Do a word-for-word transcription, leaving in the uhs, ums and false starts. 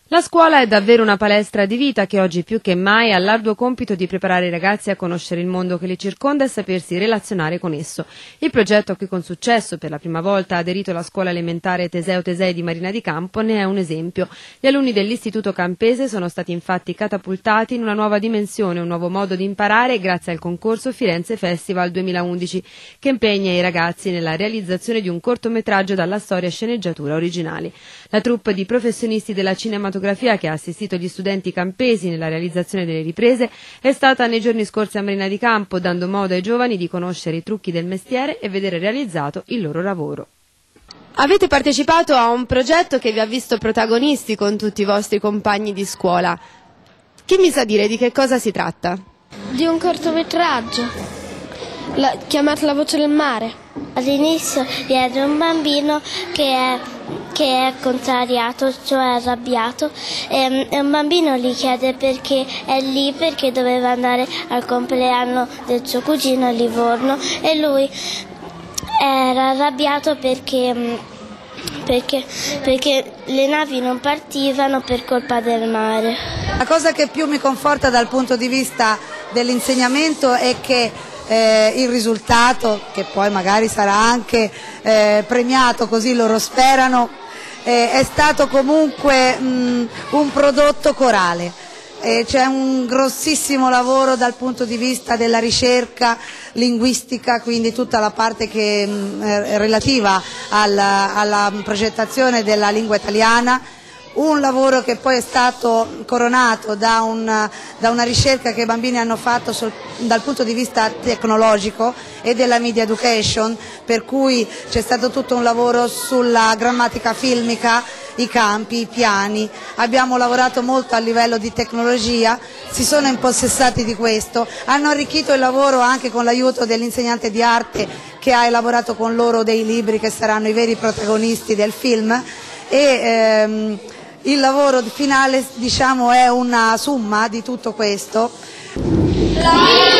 La scuola è davvero una palestra di vita che oggi più che mai ha l'arduo compito di preparare i ragazzi a conoscere il mondo che li circonda e sapersi relazionare con esso. Il progetto a cui con successo per la prima volta ha aderito la scuola elementare Teseo Tesei di Marina di Campo ne è un esempio. Gli alunni dell'Istituto Campese sono stati infatti catapultati in una nuova dimensione, un nuovo modo di imparare grazie al concorso Firenze Festival duemilaundici che impegna i ragazzi nella realizzazione di un cortometraggio dalla storia e sceneggiatura originali. La troupe di professionisti della cinematografia che ha assistito gli studenti campesi nella realizzazione delle riprese è stata nei giorni scorsi a Marina di Campo, dando modo ai giovani di conoscere i trucchi del mestiere e vedere realizzato il loro lavoro. Avete partecipato a un progetto che vi ha visto protagonisti con tutti i vostri compagni di scuola. Chi mi sa dire di che cosa si tratta? Di un cortometraggio, la, chiamato La voce del mare. All'inizio viene un bambino che è, che è contrariato, cioè arrabbiato, e, e un bambino gli chiede perché è lì, perché doveva andare al compleanno del suo cugino a Livorno, e lui era arrabbiato perché, perché, perché le navi non partivano per colpa del mare. La cosa che più mi conforta dal punto di vista dell'insegnamento è che Eh, il risultato, che poi magari sarà anche eh, premiato, così loro sperano, eh, è stato comunque mh, un prodotto corale. Eh, c'è un grossissimo lavoro dal punto di vista della ricerca linguistica, quindi tutta la parte che, mh, è relativa alla, alla progettazione della lingua italiana. Un lavoro che poi è stato coronato da, un, da una ricerca che i bambini hanno fatto sul, dal punto di vista tecnologico e della media education, per cui c'è stato tutto un lavoro sulla grammatica filmica, i campi, i piani. Abbiamo lavorato molto a livello di tecnologia, si sono impossessati di questo, hanno arricchito il lavoro anche con l'aiuto dell'insegnante di arte che ha elaborato con loro dei libri che saranno i veri protagonisti del film, e ehm, il lavoro finale, diciamo, è una somma di tutto questo.